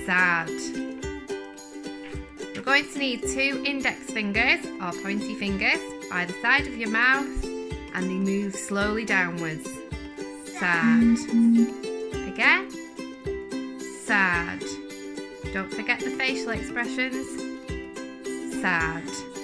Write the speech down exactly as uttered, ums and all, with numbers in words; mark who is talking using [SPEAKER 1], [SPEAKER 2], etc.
[SPEAKER 1] sad. You're going to need two index fingers or pointy fingers by the side of your mouth, and they move slowly downwards. Sad. Again. Sad. Don't forget the facial expressions. Sad.